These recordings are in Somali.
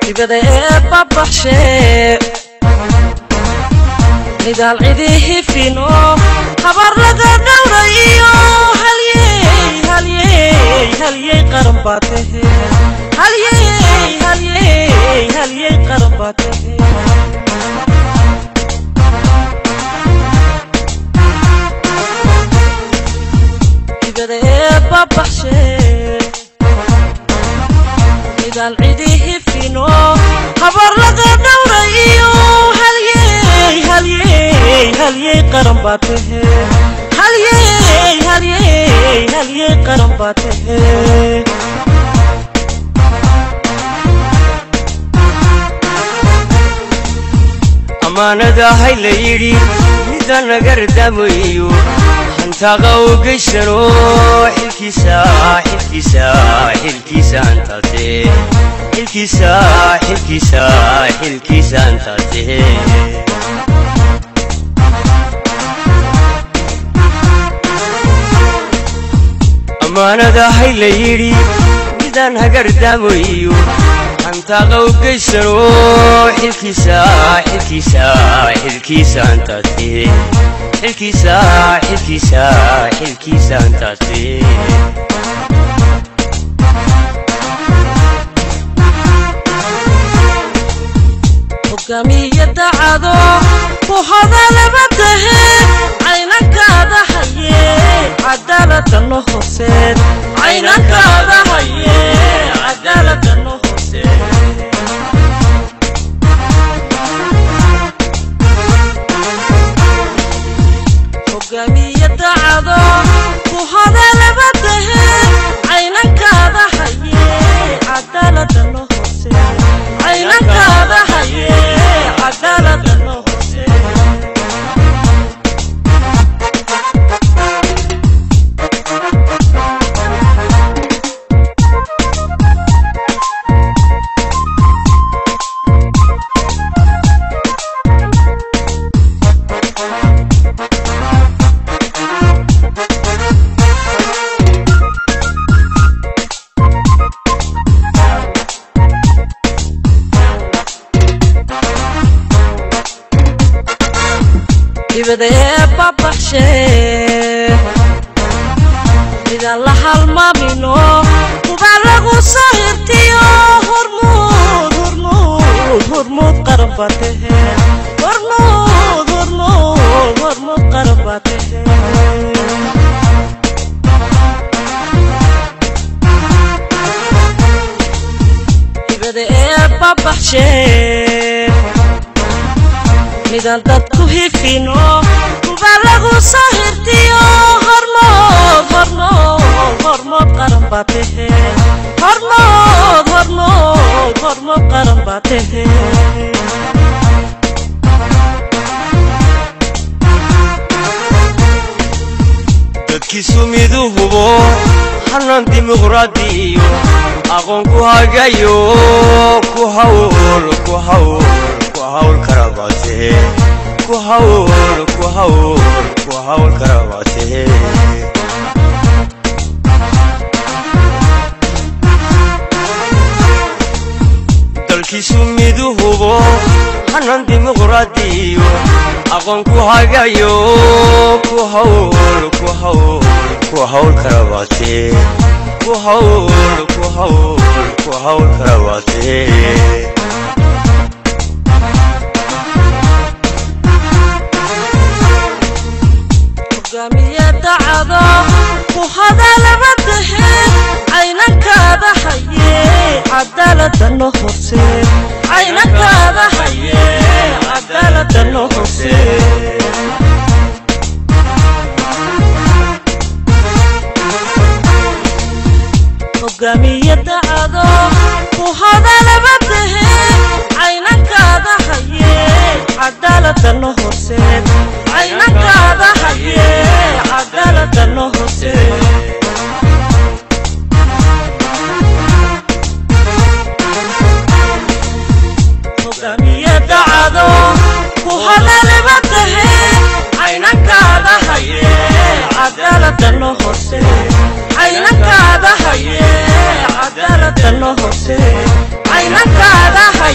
يبدأ ببحشة نقال عديه فينو خبر لقى دوريو هلي قرباته هلي قرباته يبدأ ببحشة نقال عديه فينو خبر لقى دوريو هلي قرباته هلي قرباته أمانة هاي ليري إذا نقردميو هنتاقا وقشنو حلكيسا انتاتي حلكيسا انتاتي أمانة هاي ليري إذا نقردميو هنتاقا وقشنو حلكيسا انتاتي حلكيسا انتاتي حكامية دعادو وهذا لبده عينك هذا حي عدالة النخسين عينك هذا حي عدالة النخسين حكامية دعادو وهذا لبده عينك هذا حي عدالة النخسين عينك هذا حي عدالة النخسين يبدأ ببحشة إذا الله المامينو وبلغوا صاحبتيو هرمود قرباته هرمود قرباته يبدأ ببحشة إذا dadku hifino balagu sahirtiyo hormod qaran batehe hormod qaran batehe dadkiisu miduhubo hanan dimuqraadiyo aqoon ku hagayo ku hawl karabate ku hawl karabate dalkiisu miduhubo hanan dimuqraadiyo aqoon ku hagayo ku hawl karabate ku hawl karabate حكامية دعادو وهذا لبده عينك هذا حي عدالة النخسين عينك هذا حي عدالة النخسين حكامية دعادو وهذا لبده عينك هذا حي عدالة النخسين عينك هذا حي عدالة النخسين حكامية دعادو وهذا لبده عينك هذا حي عدالة النخسين عينك هذا حي عدالة النخسين عينك هذا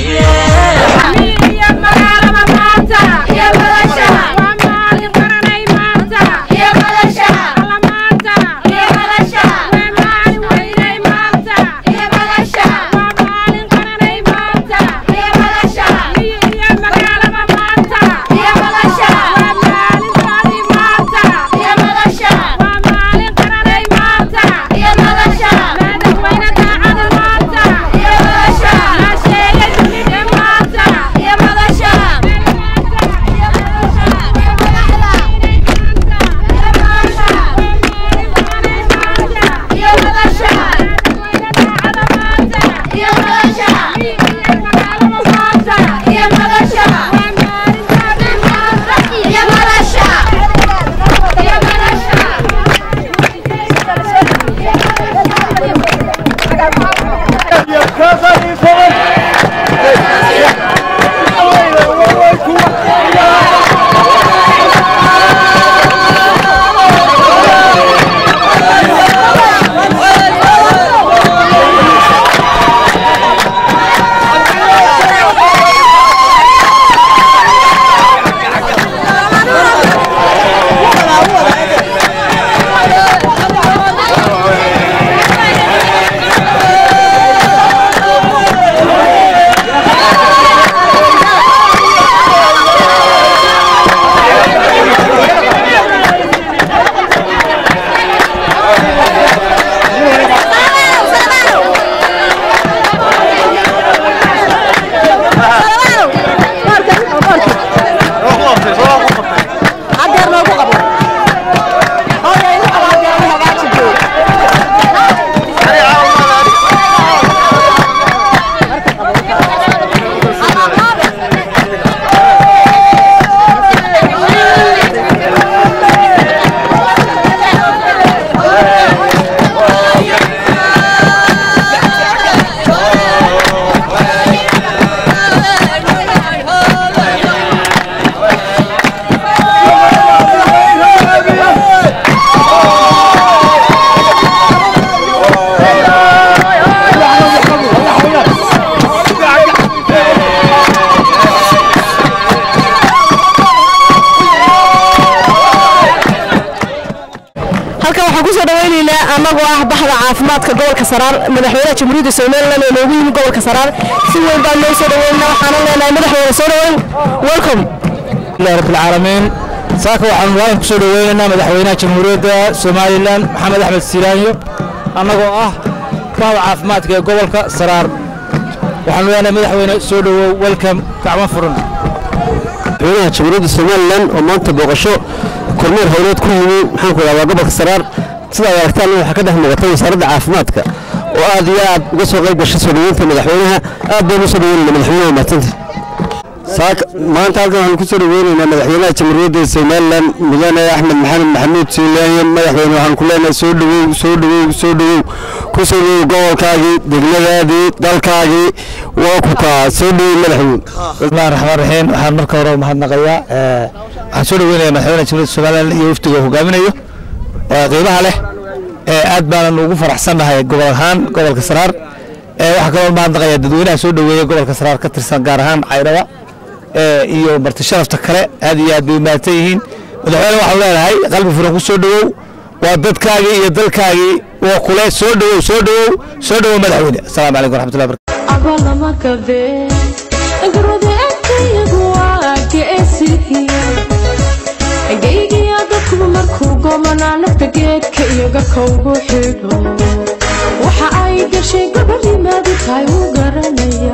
anagoo ah baxda caafimaadka gobolka Saraar madaxweynaha Jamhuuriyadda Soomaaliland ee loogu yimid gobolka Saraar si weyn baan loo soo dhaweynaa waxaan leenahay madaxweyne soo dhaweyn welcome ilaahi rabbil caalamiin saaka waxaan waan ku soo dhaweynaynaa madaxweynaha Jamhuuriyadda Soomaaliland Maxamed Axmed Siiraanyo anagoo ah baxda caafimaadka ee gobolka Saraar waxaan leenahay madaxweyne soo dhawow welcome gacmo furan madaxweynaha Jamhuuriyadda Soomaaliland oo maanta booqasho kormeer howleed ku yimid maxaan ku raadaa gobolka Saraar sida ay aragtaan waxa ka dhex muuqata wasaaradda caafimaadka oo aad iyo aad uga soo qayb gashay soo dhaweynta madaxweynaha aad baan u soo dhaweynaa madaxweynaha maanta maanta halkan waxaan ku soo dhaweynaynaa madaxweynaha Jamhuuriyadda Soomaaliland mudane Axmed Maxamed Maxamuud Siiraanyo madaxweyne waxaan ku leenahay soo dhawow ku soo dhawow gobolkaagii degmadaadii dalkaagii waa ku ka soo dhawow madaxweyne bismillaahir rahmaanir rahiim waxaan marka hore mahadnaqayaa waxaan soo dhaweynayaa madaxweynaha Jamhuuriyadda Soomaaliland iyo wafdiga hogaaminayo qiimaha leh aad baan ugu faraxsanahay gobol ahaan gobolka Saraar waxa kale oo mahadnaqayaa dadweynaha soo dhaweeyay gobolka Saraar ka tirsan gaar ahaan Cayraba iyo marti sharafta kale aad iyo aad bay maatay yihiin madaxweyne waxaan leenahay qalbi furan ku soo dhawow waa dadkaagii iyo dalkaagii waa kule soo dhawow madaxweyne assalaamu calaykum waraxmatullahi wabarakaatuh abalama kabe garode akaygu waa geesihiya agaygiya dadku markuu gomanaa nafta geedka iyo garka ugu xidho waxa ay gashay gabadhimaadi tahay u garanaya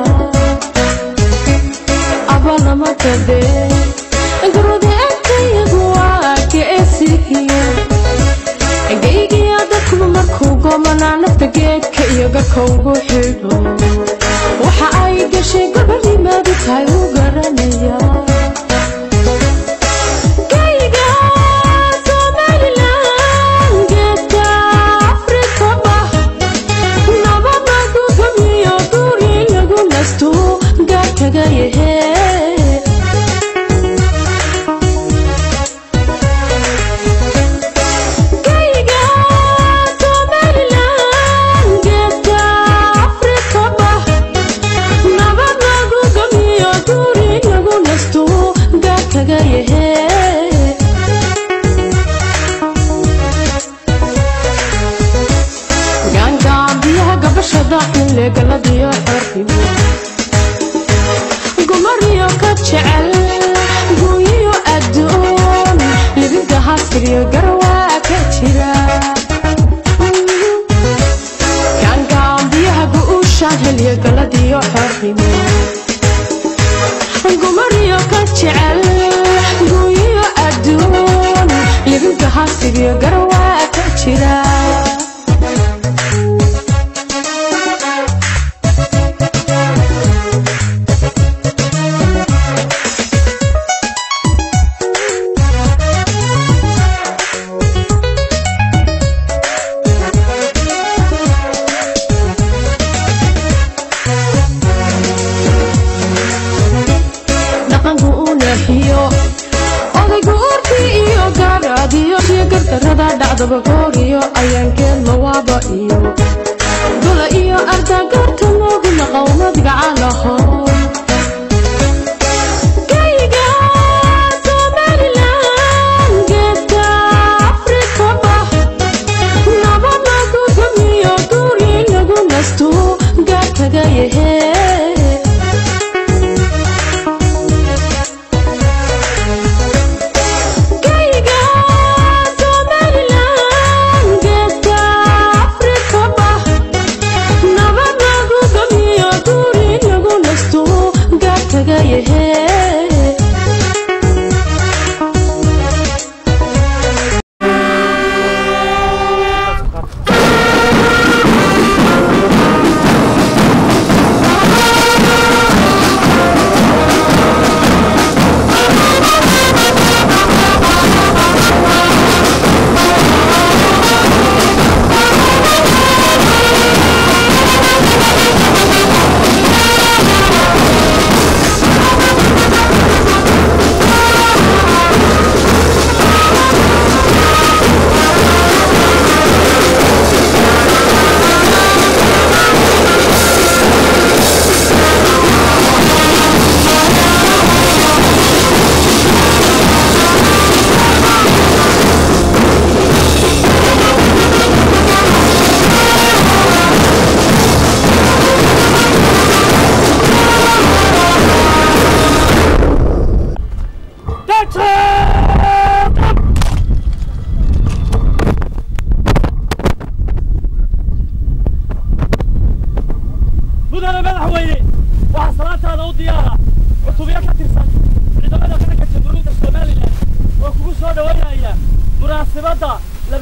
abalama kabe garode akaygu waa geesihiya agaygiya dadku markuu gomanaa nafta geedka iyo garka ugu xidho waxa ay gashay gabadhimaadi tahay u garanaya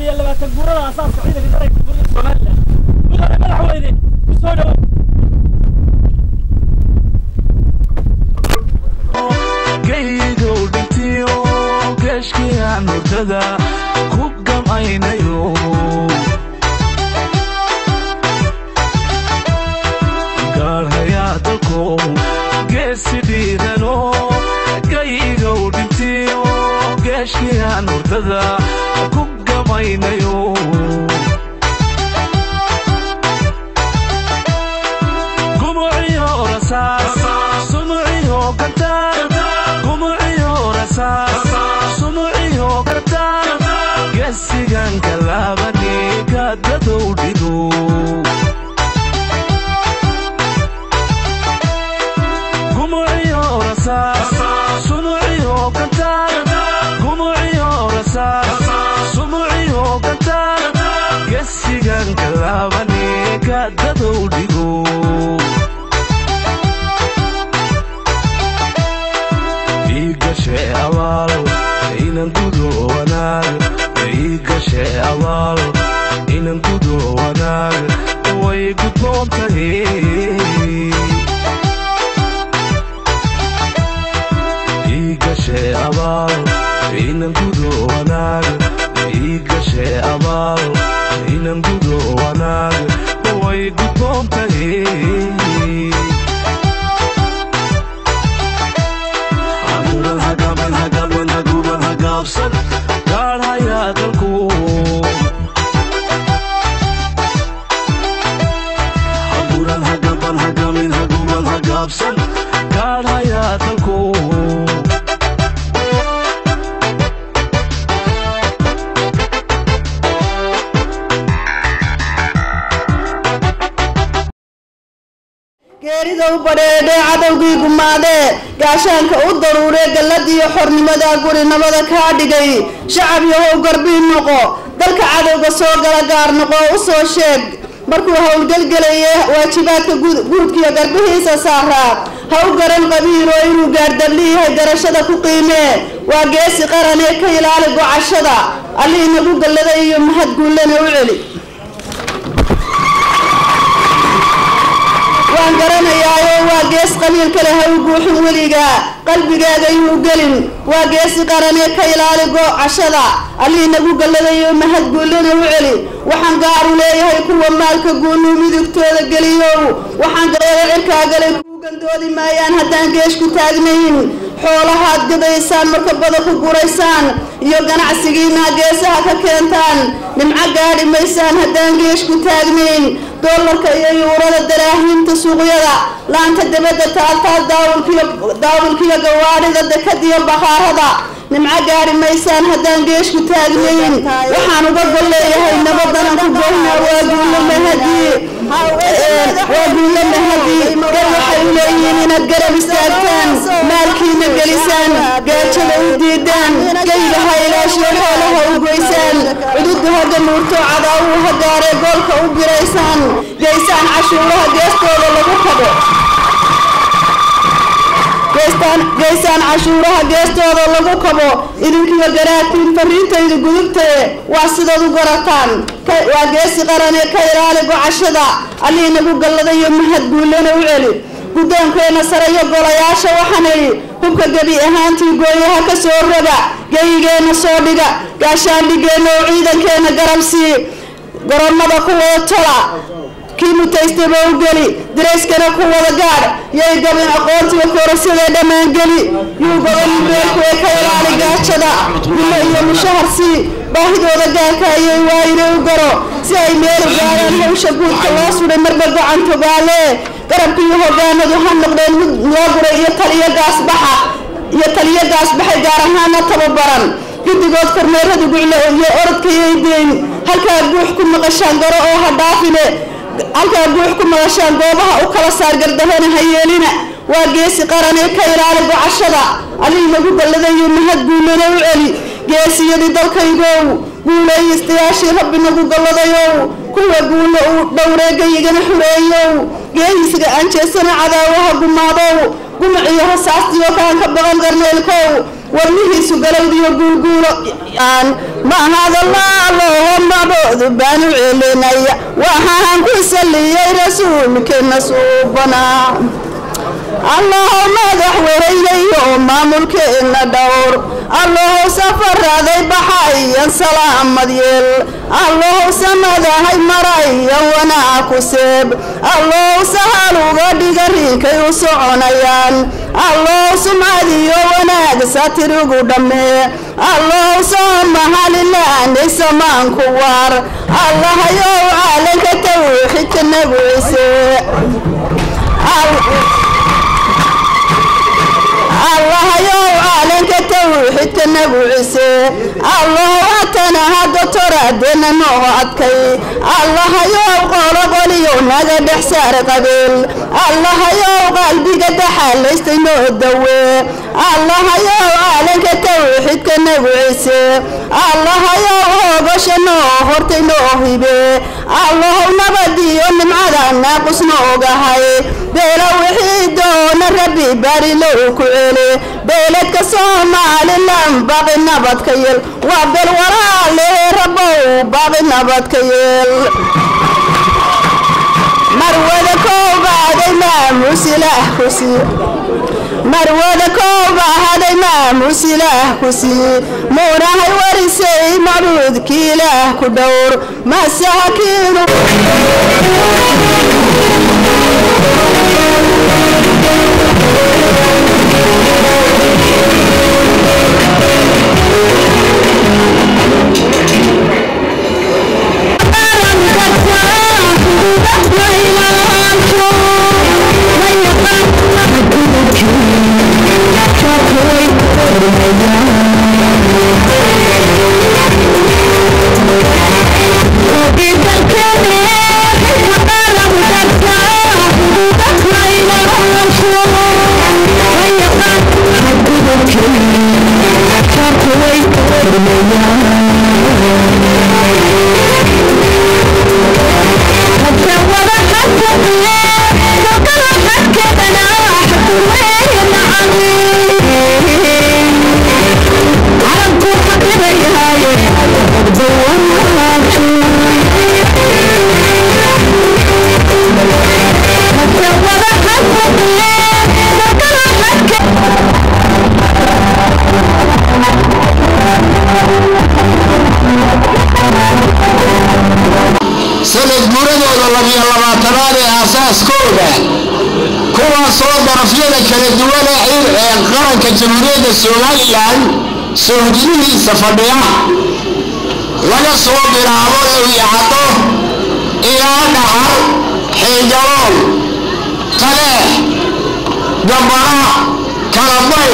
يا اللي بتقول لها أساس عيدك درك تقول الصومالي مدرب الحويني بسودو جيدو بنتيو كشكي عن مرتدى كوكم عينيو قال هياتكم قاسي ديدنو جيدو بنتيو كشكي عن مرتدى كوكم عينيو قمعيو رساس سمعيو قدام سمعيو قدام قسيقان كلابني كددو ديدو قمعيو رساس سمعيو قدام قمعيو رساس سمعيو قدام قسيقان كلابني كددو ديدو شيء أول إن نقدو ونال إيجا شيء أول إن نقدو ونال ويقدون تهي إيجا شيء أول إن نقدو ونال إيجا شيء أول إن نقدو ونال ويقدون تهي قال هيا دلكم حضور الهجم الهجم الهجوم الهجابسن قال هيا دلكم geerida u badheedhe cadowgii gumaadee gaashaanka u daruuree galladiiyo xornimada gurinimada kaa dhigay shacab yahow garbii noqo dalka cadowga soo gala gaar noqo u soo sheeg markuu howlgelgelaya waajibaadka guudkiiyo garbihiisa saaraa ha u garan qabiilo inuu gaardabli yahay garashada ku qiimee waa geesi qaranee ka ilaali gocashada allihii nagu gallada iyo mahad guullana u celi waan garanayaayo waa gees qaliil kale ha u guuxin weliga qalbigaaga inuu gelin waa geesi qaranee ka ilaali gocashada allihii nagu galladayo mahad guullana u celi waxaan gaar u leeyahay kuwa maalka guulu midigtooda geliyow waxaan gareeyo cirkaagale kuu gandoodi maayaan haddaan geesh ku taagnayn xoolahaad gadaysaan markabada ku guraysaan iyo ganacsigiina geesaha ka keentaan nimco gaadhi maysaan haddaan geesh ku taagnayn doolarka iyo yuurada daraahiinta suuqyada laanta dibadda taaltaal daawalkiyo gawaadhida dekadiyo bakhaarada nimco gaadhi maysaan haddaan geesh ku taagnayn waxaan uga gol leeyahay nabadanan ku goyna waa guulo mahadi gar waxay u leeyihiin inaad garab istaagtaan maalkiina gelisaan gaajada u diidaan geylaha ilaashiyo xoolaha u goysaan cududu haga nuurto cadaawuu ha gaaree goolka u biraysaan geysaan cashuuraha geestooda lagu kabo geysaan cashuuraha geestooda lagu kabo idinkiyo garaadkiin fariintayda gudubtae waa sidaad u garataan waa geesi qaranee ka ilaali gocashada allihii nagu galladayo mahad guullana u celi guddoonkeena sare iyo golayaasha waxaanay hubka gebi ahaantii gooyaha ka soo roga geyigeena soo dhiga gaashaandhigeenna oo ciidankeena garabsii goronnada ku wada tola kii mutaystaba u geli darayskana ku wada gaadh yay gabin aqoontiga koorasada dhammaan geli yuu gobolin beelku ee ka ilaali gaajada gulo iyo mushaharsii baahidooda gaarka ayay waayine u garo si ay meelu gaaraan hawsha guudka loo sudhay marba gacan togaale garabka iyo hogaanadu ha noqdeen mid loo guray iyo taliyo gaasbaxay gaar ahaana tababaran guddigood kormeerada guclo iyo orodka yaydeyn halkaa guux ku maqashaan garo oo ha dhaafine halkaa guux ku maqashaan goobaha u kala saar gardahona ha yeelina waa geesi qaranee ka ilaali gocashada allihii nagu galladayo mahad guullana u celi geesiyadii dalkaygow guulaystayaashii rabbi nagu galladayow kuwa guulo uu dhowreegayigana xureeyow geehisiga aan jeesana cadaawaha gumaadow gumaciyo rasaastiyo kaan ka baqan garneelkow warmihiisu galowdiyo guulguulo ma hadallaa maboodu baanu celinaya waxaan ku saliyey rasuulkeena suubanaa allahu madaxweynayo maamulkeena dhowr allahu safaraaday baxayan salaamad yeel allahu samadahay marayan wanaa ku seeb allahu sahal uga dhiga riinkay u soconayaan allahu sumcadiyo wanaag satir ugu dhammee allahu soomahalilaanay samaanku waar allahayow caalanka tawxiidka nagu ciise allahayow caalanka tawxiidka nagu ciise allahu hatana hadda toraadena noo adkay allahayow qoloqoliyo naga dhex saar qabiil allahayow qalbiga daxaalaystay noo dawee allahayow caalanka tawxiidka nagu ciise allahayow hoogasha noo hortay noo hibe allahu nabadiyo nimcada naaqus noogahay beela wixii doona rabbi bari low ku celi beeladka Soomaaliland baaqi nabad ka yeel waa beel walaale rabbow baaqi nabad ka yeel marwada koobaday maamusilah kusi marwada koobaday maamusilah kusi muurahay warisay macbuudkii ilaah ku dhowr masaakiinu jamhuuriyadda Soomaaliland Soomaaliyihiisa fadhiya laga soo bilaabo Ewiyaado ilaa Dhahar Xeegaroon Taleex Gambara Kalabay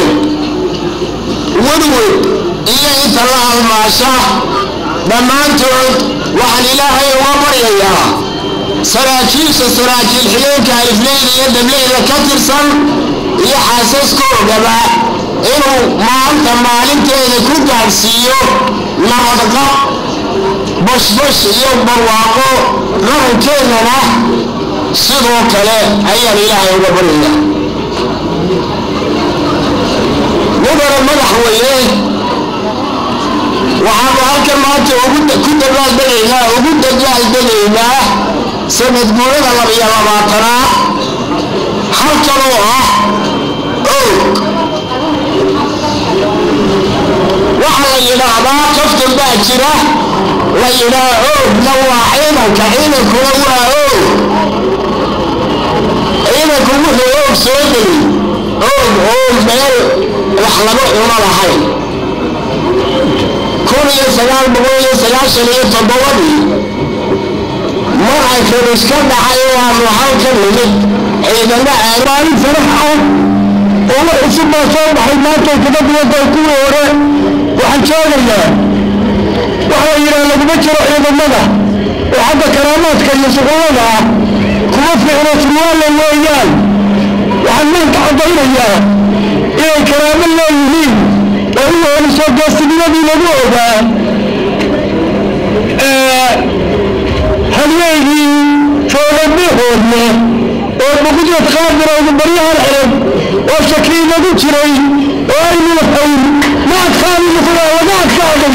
Wadwad iyo inta la halmaasha dhammaantood waxaan Ilaahay uga baryayaa saraakiil xileenka alifleyda iyo dableyda ka tirsan iyo xaasaskoodaba inuu maanta maalinteeda ku gaarsiiyo nabadqab bashbash iyo barwaaqo qarankeennana sidoo kale ayaan Ilaahay uga baryayaa mudane madaxweyne waxaanu halkan maanta ugu dabaaldagaynaa sanad guurada 22 halkan oo ah waxa la yiraahdaa kaftan baa jira la yiraahdo nawaaciinka ciidankuna waa ciidanku wuxuu soo dhigay meel wax laga cuno lahayn كوني سجال بقول سجال شريط تبودي ما عارفين إيش كان حيوان وحال كمية إذا لا عارفين فرحوا والله اسم ما صار حيوانات كذا بيقولوا ورا وحنشان الله وحيرا لو بكر إذا ماذا وحتى كرامات كان يسقونها كوف على سوال الويان وحنين تحضرين إياه إيه كرام الله يهين وهو نسوق السبيل بلغوبة هل يجي فوربيهم وبقدر تخابر وبريها الحرب وشكلين ذكري وأين الحول وقعت خالي وقعت خالي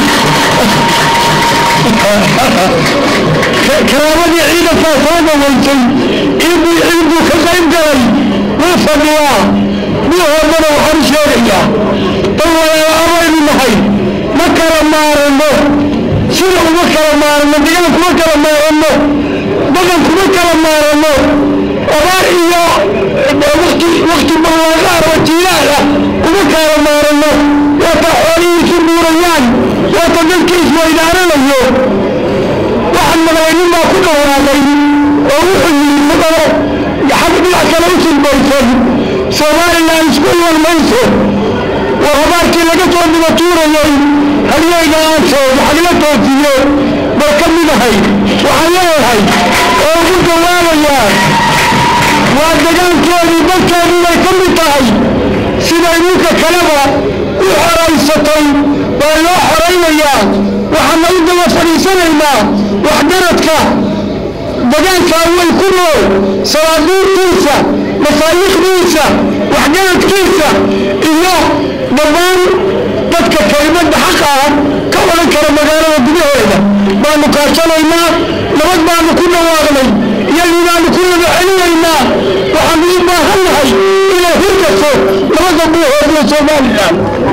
كرامتي عيد فاطمة وانتم عيدوا كقيم قوي وفضوا وهمنا وحرشوريا طول يا أبوي المحي مكر مارنو شنو مكر مارنو ديالك مكر مارنو بدل مكر مارنو أبارئيا وقت بواغار وتيلالا ومكر مارنو وتحولي سبوريان وتذكيس وإدارة اليوم وحنا لوين ما كنا وراء وروحي المدرة يحبب العكلوس البيتون سوالي لا يسكن والميسر وهبارك لقيت عند مطورة يوم هل يوين آنسو وحلية توتيو بركمنا هاي وحلية هاي وقل جوالا يا وعندقان كوني بكاني لا يكمل تاي سيداينوك كلمة وحرايستي ولا حرينا يا وحنا يبدأ وفريسنا وحضرتك دقانك أول كله صلاة كيسة مصايخ كيسة وحجانك كيسة إياه دمان تذكر كلمات بحقها كولا كرمجانا ودنيا هذا ما نكاشلنا لمد ما نكون واغلي يلي ما نكون بعلينا وحميد ما هلهي إلى هرقصه لمد أبوه هذا سوماليا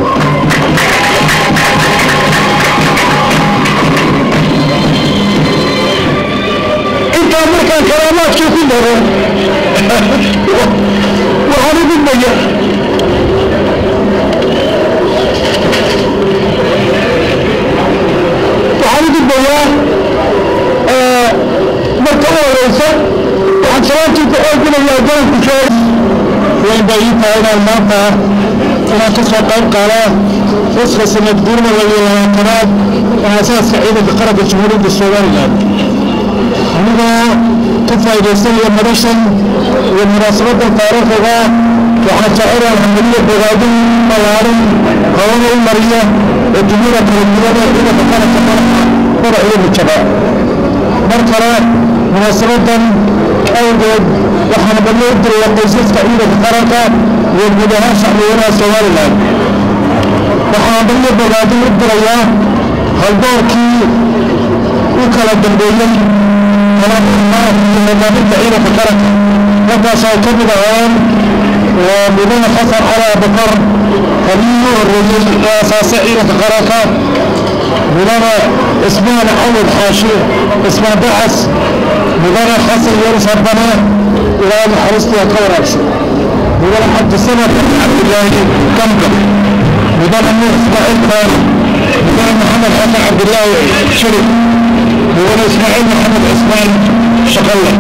انت امريكا كرامات شو كلها وهذا بالبيع وهذا بالبيع مرتبة رئيسة وعن سلامتي تقول يا جانب بشيء وين بيت هنا المنطقة أنا تصل قيم قرار فسخ سنة دورنا والولايات على أساس سعيدة بقرب الجمهورية السودانية أنا كفاية يستوي المرشن والمناسبات التاريخية وحشائر الحمدلية بغادي ملارم قوانين المرية والجمهورية الكريمية إلى فقرة فرع إلى الشباب مركرة مناسبات أوجد وحنبلغ القيسيس كإلى فقرة والمدهاش شعبينا سوالنا وحنبلغ بغادي الدرية هالدوركي وكلا الدنبويين كلام الله في مدامين بعيدة فقرة وقع سيكون دعوان وبدون حصر على بكر خليه الرجل أساسي إلى فقرة بدون اسمها نحول حاشي اسمها بعث بدون حصر يرس ربنا إلى أن حرصت يكوركس بدون حد السنة عبد الله كمكم بدون أنه إسماعيل خان بدون محمد حسن عبد الله شريف بدون إسماعيل محمد عثمان شقلة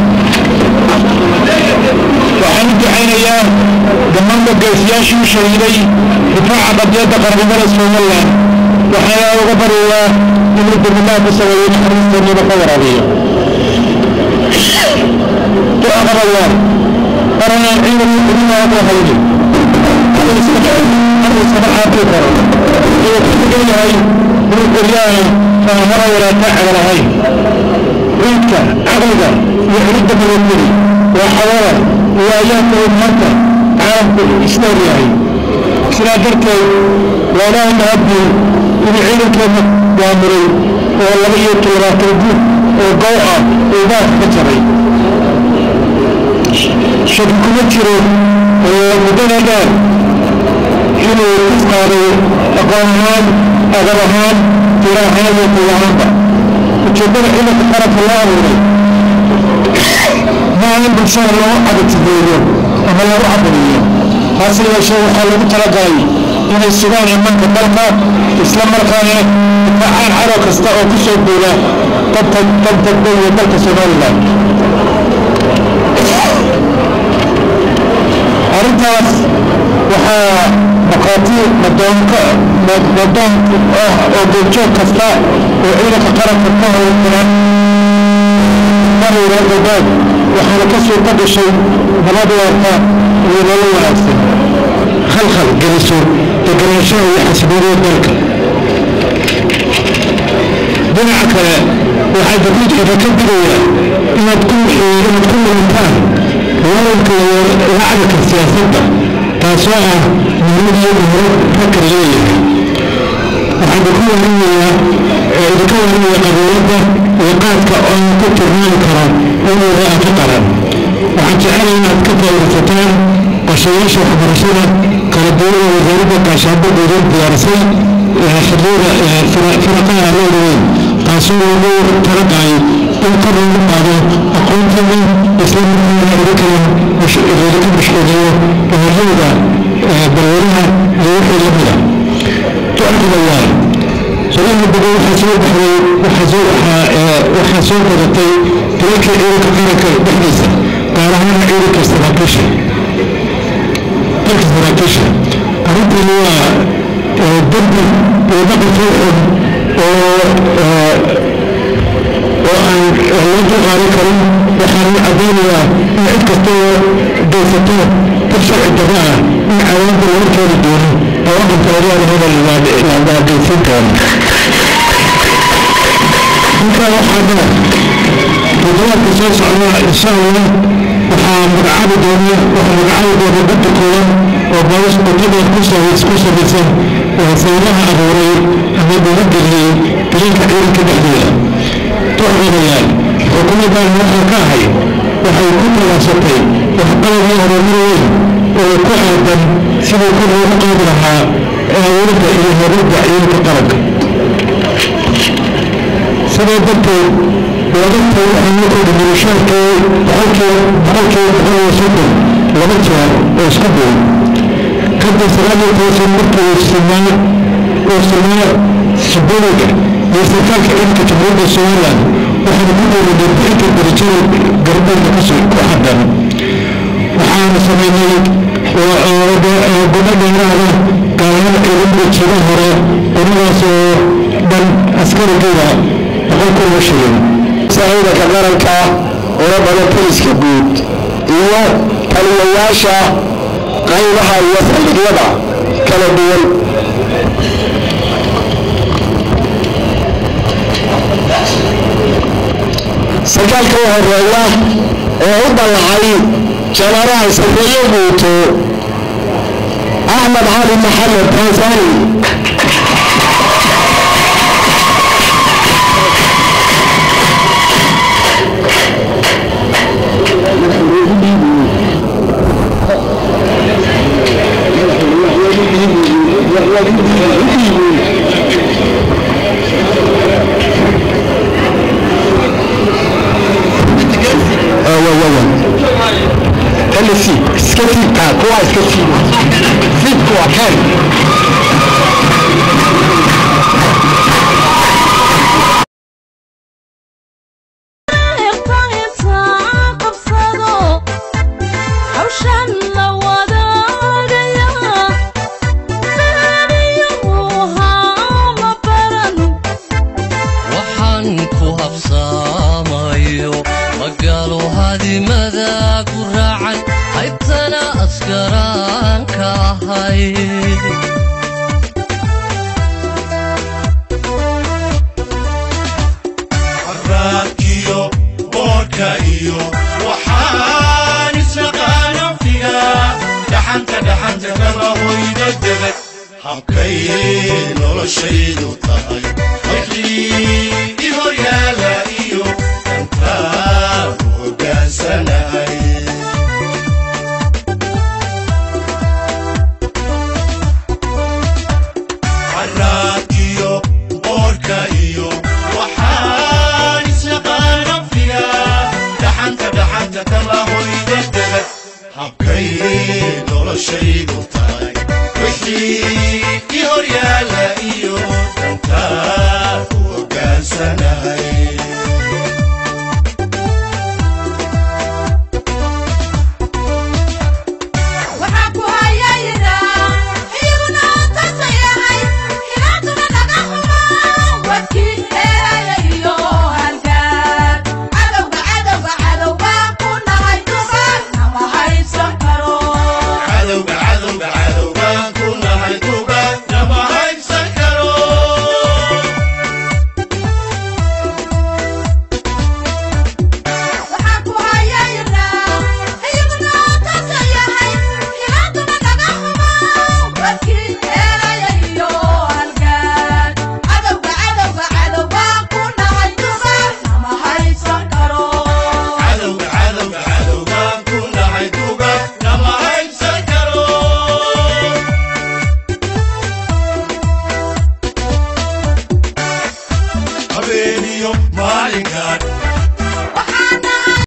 وحمد عينيا دمان بقيسياشي شهيدي دفاع قضية قرب بلد الله وحياة وغفر الله يمرد بالله بسويين حريصة من قدر عليه تؤخر الله قرنا العيد المؤمنين وأبوهين هذا السبعة بكرة هي تقول هاي من القرية فهمر ولا تعب هاي ريدك عقلك يعرض من المري وحوارة وآيات ومهنة عالم الإسلامي هاي سنادرك ولا نهدي إن عينك وامري والله يطلع توجيه وقوعة وذاك بتري شبك مجرى ومدنة إنه تفقر أقوامهان أغرهان تراهان وطلعان وتشبه إنه تقرأ الله عليه ما عند بشار الله عدد تديره أما الله عبريه هذا الشيء حاله تلقائي إن السودان يمن كبرنا إسلام مركانه فعال عرق استغل كل شيء دوله تبدأ وتلك السودان الله أردت وحا مقاتيل مدون أوجوجو كفلاء وعيلة قرب الله والقرآن مروا الأرض وحنا كسر قد الشيء بلاد الأرض ولولو الأرض خلخل جلسوا تقريشوا يحسبون ذلك دنعك وحد بيت إذا كبروا إن تكون مكان ويمكن وعدك السياسة تاسوها من يوم فكر ليه waxaan ku warinayaa idinka warinaya qabiilada iyo qaadka oo ku turmaan kara inuu raa ka qaran waxaan jecelahay inaad ka faa'iidaysataan qorshayaasha waxbarashada kala duwan ee wasaaradda gaashaandhigga diyaarisay xilliyada firaqaha loo dhaweyn taasoo loogu talagalay in kor loogu qaado aqoonteeda isla markaana idinkana idinka mashquuliyo ehelada balwadaha iyo wixii lamida tuarkidayaa sodonka boqol waxaa soo baxday waxaa soo badatay dalalka ciidanka qaranka dhexdiisa gaar ahaan ciidanka saraakiisha arrintani waa darbi iyo dhaqanka oo aan loo dulqaadan karin waxaan caddaynayaa in cid kastoo geysato dad sharci darro ah in cawaanta laga keeni doono oo aqalka horyaada la geysan karo intaa waxaa dheer toddobaadka soo socda insha allah waxaa magacaabi doona dadka kooban oo baris wadada ku samaysan saylaha abuuray ama dhiirigeliyey dalalka ciidanka dhexdeeda tucqinayaan xukuumaddan waxaa ka ahay waxay ku talaasatay waxqabadii horumar weyn oo ku aadan sidii kor loogu qaadi lahaa awoodda iyo horumarka ciidanka qaranka sidaa darteed wadagtay waxaa loo kordhiyey mushaarkii boqolkiiba laba jeer oo isku day kadib 19 markii uu simaa shibooyinka iyo sarkaalka ciidanka jamhuuriyadda somaliland waxaana ku dheeradeen bixinta darajada garbeedka ku xadan waxaana sameynay guddo dheeraada gaar ahaan ciidamada jira hore unadaas oo dhan askarigeeda 100,000 shilin ciidanka qaranka oo badan poliska guud iyo taliyayaasha qaybaha iyo saldhigyada kala duwan sarkaalka u horeeya oo u dallacay janaraal sarreeye guuto axmed cali maxamed tanzani habkay noloshaydu tahay wixii